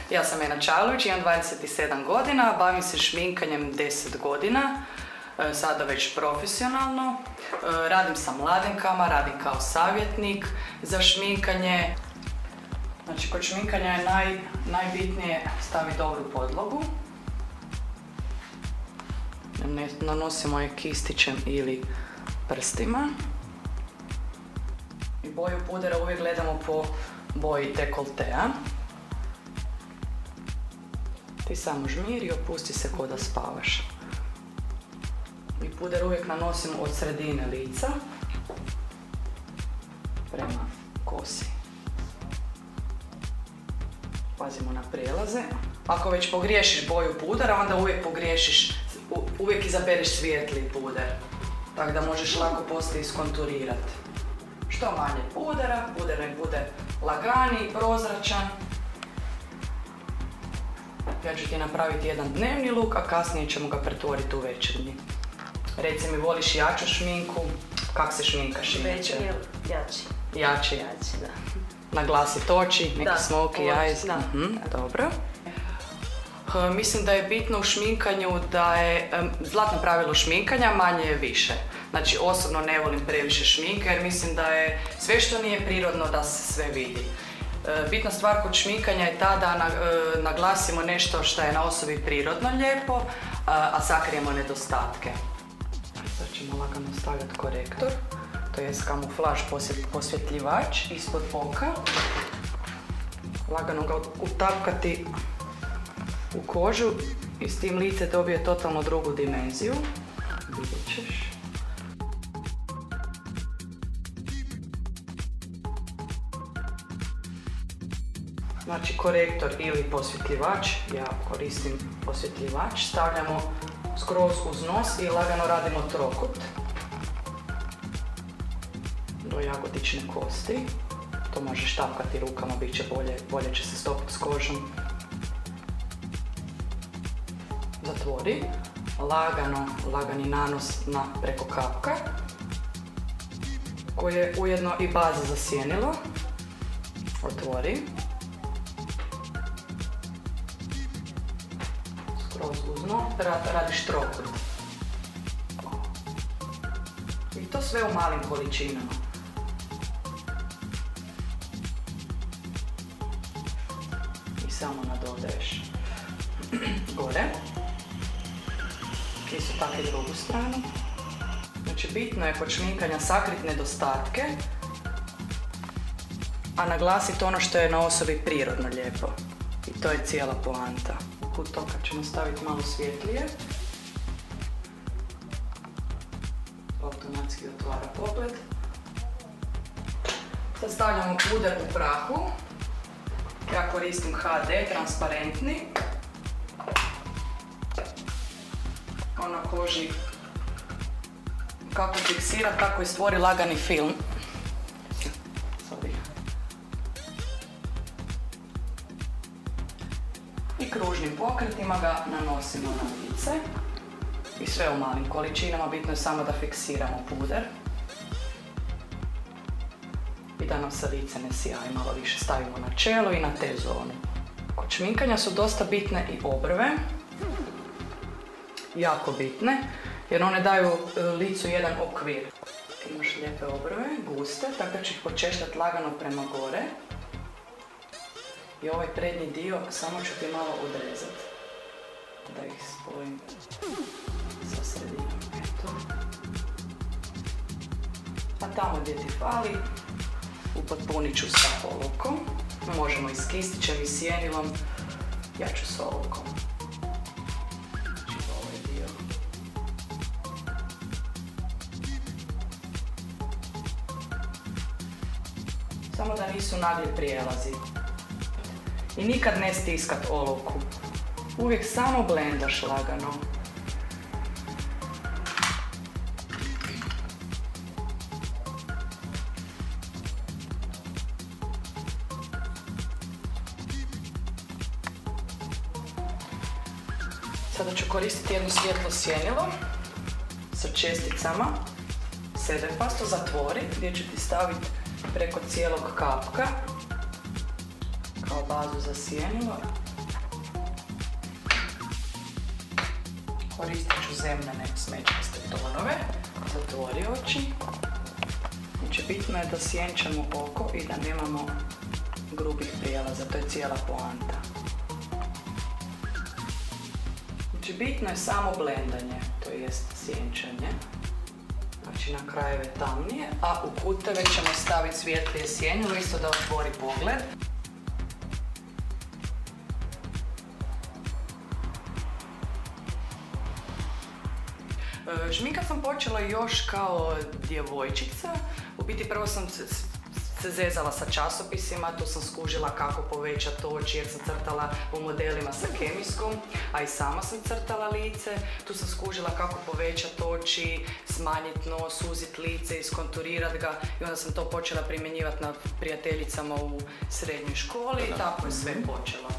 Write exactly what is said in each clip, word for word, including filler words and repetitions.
Ja sam Ena Čajlović, imam dvadeset sedam godina, bavim se šminkanjem deset godina, sada već profesionalno. Radim sa mladenkama, radim kao savjetnik za šminkanje. Znači, kod šminkanja je naj, najbitnije staviti dobru podlogu. Ne nanosimo je kistićem ili prstima. I boju pudera uvijek gledamo po boji dekoltea. Ti samo žmiri i opusti se ko da spavaš. I puder uvijek nanosimo od sredine lica prema kosi. Pazimo na prijelaze. Ako već pogriješiš boju pudera, onda uvijek pogriješiš, uvijek izabereš svijetli puder. Tako da možeš lako poslije iskonturirati. Što manje pudera, puder nek bude laganiji, prozračan. Ja ću ti napraviti jedan dnevni luk, a kasnije ćemo ga pretvoriti u večernji. Reci mi, voliš jaču šminku? Kak se šminkaš inače? Večernji, jači. Jači? Jači, da. Naglasit oči, neki smoky eyes. Da. Mhm, dobro. H, mislim da je bitno u šminkanju da je um, zlatno pravilo šminkanja, manje je više. Znači, osobno ne volim previše šminka jer mislim da je sve što nije prirodno da se sve vidi. E, bitna stvar kod šminkanja je ta da na, e, naglasimo nešto što je na osobi prirodno lijepo, a, a sakrijemo nedostatke. Sad ćemo lagano stavljati korektor, to je kamuflaž posvjetljivač ispod oka. Lagano ga utapkati u kožu i s tim lice dobije totalno drugu dimenziju. Vidjet ćeš. Znači, korektor ili posvjetljivač, ja koristim posvjetljivač, stavljamo skroz uz nos i lagano radimo trokut do jagodične kosti. To možeš tapkati rukama, bit će bolje, bolje će se stopiti s kožom. Zatvori, lagano, lagani nanos na preko kapka, koji je ujedno i baza za sjenilo. Otvori. Skroz uz nos, radiš trokut. I to sve u malim količinama. I samo nadodaješ gore. Isto tako i drugu stranu. Znači, bitno je kod šminkanja sakriti nedostatke, a naglasiti ono što je na osobi prirodno lijepo. I to je cijela poanta. Kod toga ćemo staviti malo svjetlije. Automatski otvara pogled. Sad stavljamo puder u prahu. Ja koristim ha de, transparentni. On na koži kako fiksira, tako i stvori lagani film. Sorry. I kružnim pokretima ga nanosimo na lice. I sve u malim količinama, bitno je samo da fiksiramo puder. I da nam se lice ne sijaje, malo više stavimo na čelo i na te zonu. Kod šminkanja su dosta bitne i obrve. Jako bitne, jer one daju licu jedan okvir. Imaš lijepe obrve, guste, tako da ću ih počešljati lagano prema gore. I ovaj prednji dio samo ću ti malo odrezati, da ih spojim sa sredinom. Eto. A tamo gdje ti fali, upotpunit ću sa olovkom. Možemo i s kistićem i sjenilom, ja ću s olovkom. Samo da nisu nagli prijelazi. I nikad ne stiskat olovku. Uvijek samo blendaš lagano. Sada ću koristiti jedno svjetlo sjenilo sa česticama. Sedepasto, zatvori, gdje ću ti staviti preko cijelog kapka kao bazu za sjenilo Koristit ću zemljane smeđaste tonove. Zatvori oči. Znači, bitno je da sjenčamo oko i da nemamo grubih prijelaza, to je cijela poanta. Znači, bitno je samo blendanje, to jest sjenčanje. Znači, na krajeve tamnije, a u kuteve ćemo staviti svjetlije sjenilo, isto da otvori pogled. Šminkat sam počela još kao djevojčica. U biti prvo sam se zezala sa časopisima, tu sam skužila kako povećati oči jer sam crtala u modelima sa kemijskom, a i sama sam crtala lice. Tu sam skužila kako povećati oči, smanjiti nos, suziti lice, iskonturirati ga i onda sam to počela primjenjivati na prijateljicama u srednjoj školi i tako je sve počelo.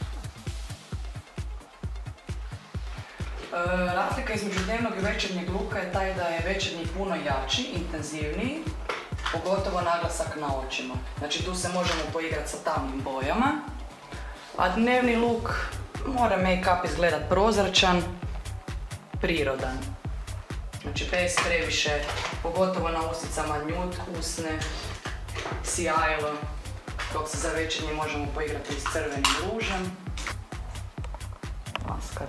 Razlika između dnevnog i večernjeg luka je taj da je večernji puno jači, intenzivniji, pogotovo naglasak na očima. Znači tu se možemo poigrati sa tamnim bojama, a dnevni luk mora make-up izgledat prozračan, prirodan. Znači bez previše, pogotovo na usicama njut, usne, sjajilo, dok se za večernji možemo poigrati s crvenim ružem. Maskara.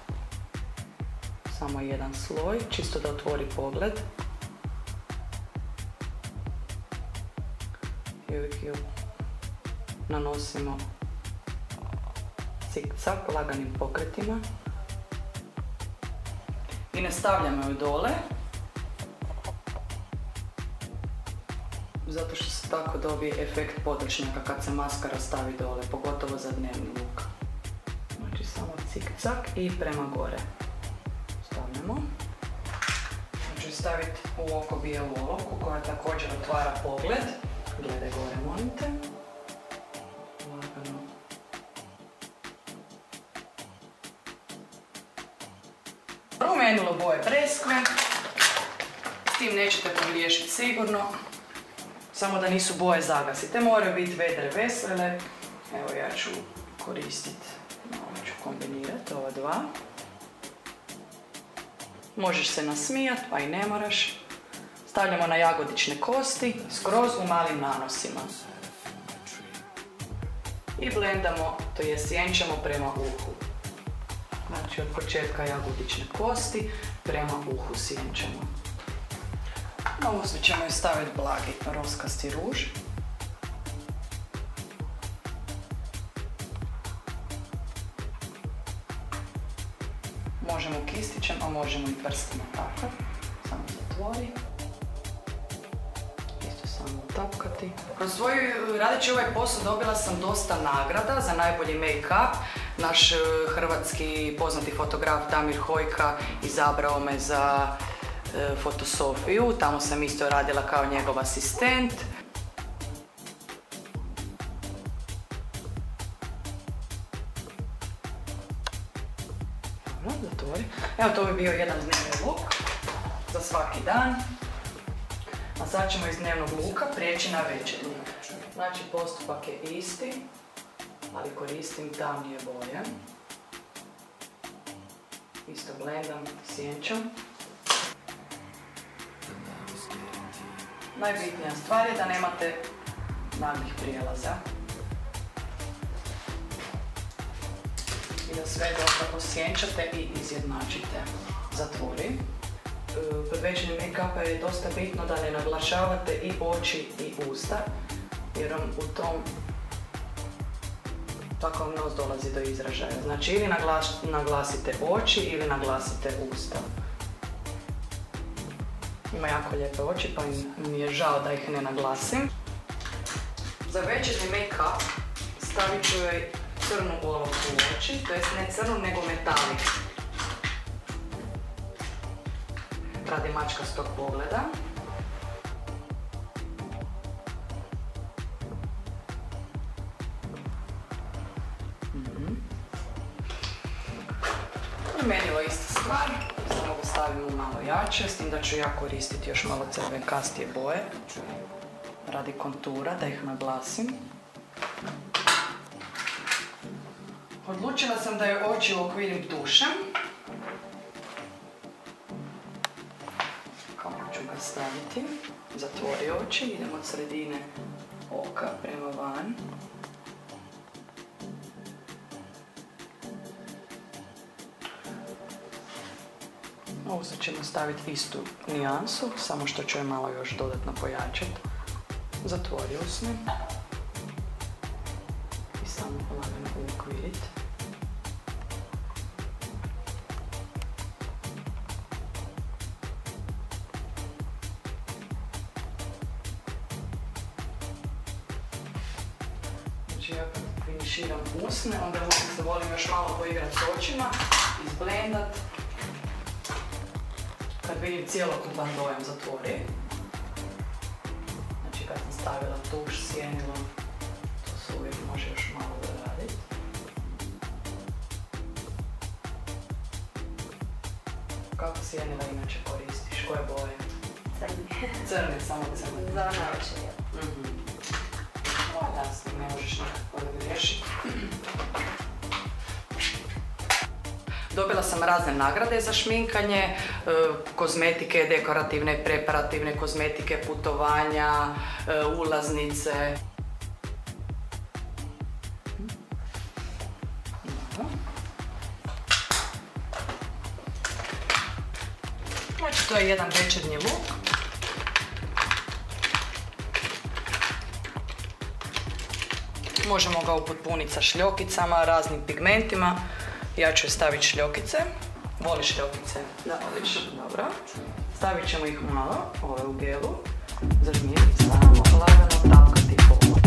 Samo jedan sloj, čisto da otvori pogled. I uvijek ju nanosimo cik-cak, laganim pokretima. I ne stavljamo ju dole, zato što se tako dobije efekt podočnjaka kad se maskara stavi dole, pogotovo za dnevni luk. Znači samo cik-cak i prema gore. Stavljamo. Znači staviti u oko bijelu olovku koja također otvara pogled. Gledaj gore, molim te. Lagano. Promijenilo boje breskve. S tim nećete pogriješiti sigurno. Samo da nisu boje zagasite. Moraju biti vedre, vesele. Evo ja ću koristiti. Malo ću kombinirati ova dva. Možeš se nasmijati, pa i ne moraš. Stavljamo na jagodične kosti, skroz u malim nanosima. I blendamo, to je sjenčamo prema uhu. Znači od početka jagodične kosti prema uhu sjenčamo. Na uzu ćemo staviti blagi roskasti ruž. Možemo kistićem, a možemo i prstima tako. Samo zatvori. Isto samo utapkati. Kroz svoju, radeći ovaj posao, dobila sam dosta nagrada za najbolji make-up. Naš hrvatski poznati fotograf Damir Hojka izabrao me za e, fotosofiju. Tamo sam isto radila kao njegov asistent. Evo, to bi bio jedan dnevni luk za svaki dan. A sad ćemo iz dnevnog luka prijeći na večernji. Znači postupak je isti, ali koristim tamnije boje. Isto blendam, sjenčam. Najbitnija stvar je da nemate naglih prijelaza. I da sve dobro osjenčate i izjednačite. Zatvori. Kod večernjeg make-upa je dosta bitno da ne naglašavate i oči i usta, jer vam u tom takav nos dolazi do izražaja. Znači ili naglas, naglasite oči ili naglasite usta. Ima jako lijepe oči pa mi je žao da ih ne naglasim. Za večernji make-up stavit ću joj crnu olovku u oči, to jest ne crnu nego metalik. Radi mačkastog pogleda. Mm-hmm. Promijenilo ista stvar, samo ga stavimo malo jače, s tim da ću ja koristiti još malo crvenkastije boje radi kontura, da ih naglasim. Odlučila sam da joj oči uokvirim tušem. Ovako ću ga staviti, zatvori oči, idemo od sredine oka prema van. Ovo sad ćemo staviti istu nijansu, samo što ću je malo još dodatno pojačati. Zatvori usne. I samo polagano uokviriti. Znači ja kad finiširam usne, onda se volim još malo poigrati s očima, izblendat. Kad vidim cjelokupan dojam, zatvori. Znači kad sam stavila tuš, sjenilo, to se uvijek može još malo doraditi. Kako sjenila inače koristiš? Koje boje? Crni. Crni, samo crni. Za navečer. Mhm. Ovo jasno, ne možeš nekako riješiti. Dobila sam razne nagrade za šminkanje, kozmetike, dekorativne, preparativne kozmetike, putovanja, ulaznice. Znači, to je jedan večernji luk. Možemo ga upotpuniti sa šljokicama, raznim pigmentima. Ja ću staviti šljokice. Voliš šljokice? Da. Voliš? Dobro. Stavit ćemo ih malo, ove u gelu. Zažmiriti samo, lagano tapkati po.